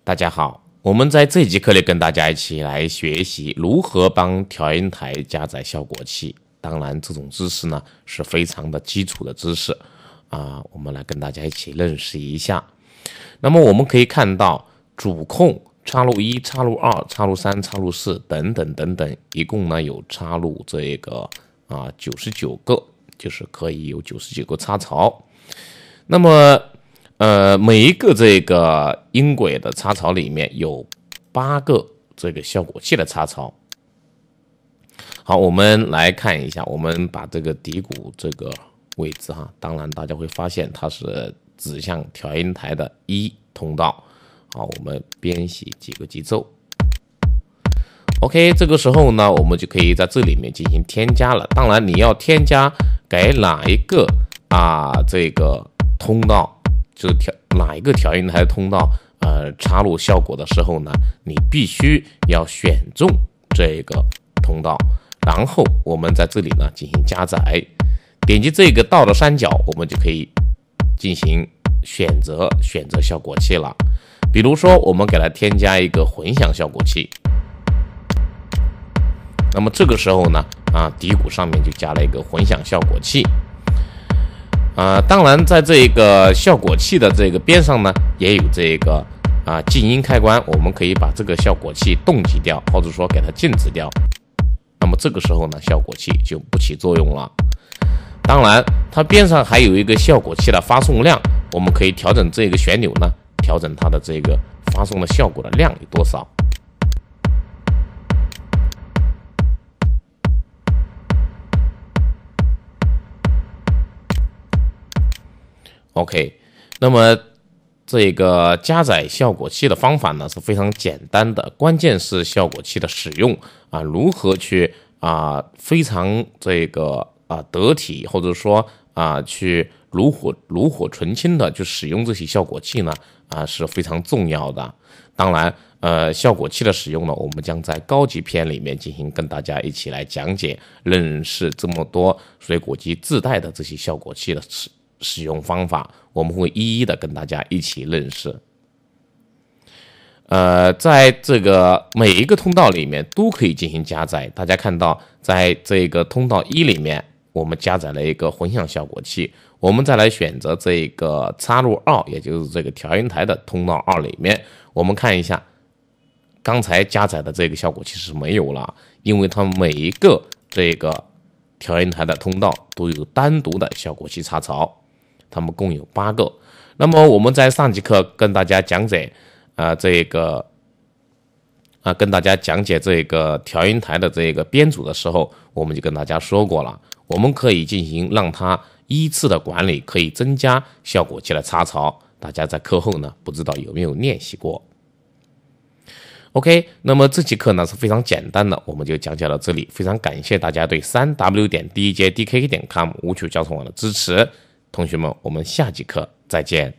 大家好，我们在这节课里跟大家一起来学习如何帮调音台加载效果器。当然，这种知识呢是非常的基础的知识我们来跟大家一起认识一下。那么我们可以看到主控插入1、插入2、插入3、插入4等等等等，一共呢有插入这个99个，就是可以有99个插槽。那么每一个这个音轨的插槽里面有8个这个效果器的插槽。好，我们来看一下，我们把这个底鼓这个位置当然大家会发现它是指向调音台的1通道。好，我们编写几个节奏。OK， 这个时候呢，我们就可以在这里面进行添加了。当然，你要添加给哪一个这个通道，就是哪一个调音台的通道插入效果的时候呢，你必须要选中这个通道，然后我们在这里呢进行加载，点击这个道的三角，我们就可以进行选择效果器了。比如说我们给它添加一个混响效果器，那么这个时候呢底鼓上面就加了一个混响效果器。当然在这个效果器的这个边上呢也有这个静音开关，我们可以把这个效果器冻结掉，或者说给它静止掉。那么这个时候呢效果器就不起作用了。当然它边上还有一个效果器的发送量，我们可以调整这个旋钮呢，调整它的这个发送的效果的量有多少。OK， 那么这个加载效果器的方法呢是非常简单的，关键是效果器的使用如何去非常这个得体，或者说去炉火纯青的去使用这些效果器呢是非常重要的。当然效果器的使用呢，我们将在高级篇里面进行跟大家一起来讲解，认识这么多水果机自带的这些效果器的使用方法，我们会一一的跟大家一起认识。在这个每一个通道里面都可以进行加载。大家看到，在这个通道1里面，我们加载了一个混响效果器。我们再来选择这个插入2，也就是这个调音台的通道2里面，我们看一下，刚才加载的这个效果器是没有了，因为它每一个这个调音台的通道都有单独的效果器插槽。它们共有8个。那么我们在上节课跟大家讲解跟大家讲解这个调音台的这个编组的时候，我们就跟大家说过了，我们可以进行让它依次的管理，可以增加效果器的插槽。大家在课后呢不知道有没有练习过。OK， 那么这节课呢是非常简单的，我们就讲解到这里。非常感谢大家对3w.djdk.com 无球交通网的支持。同学们，我们下节课再见。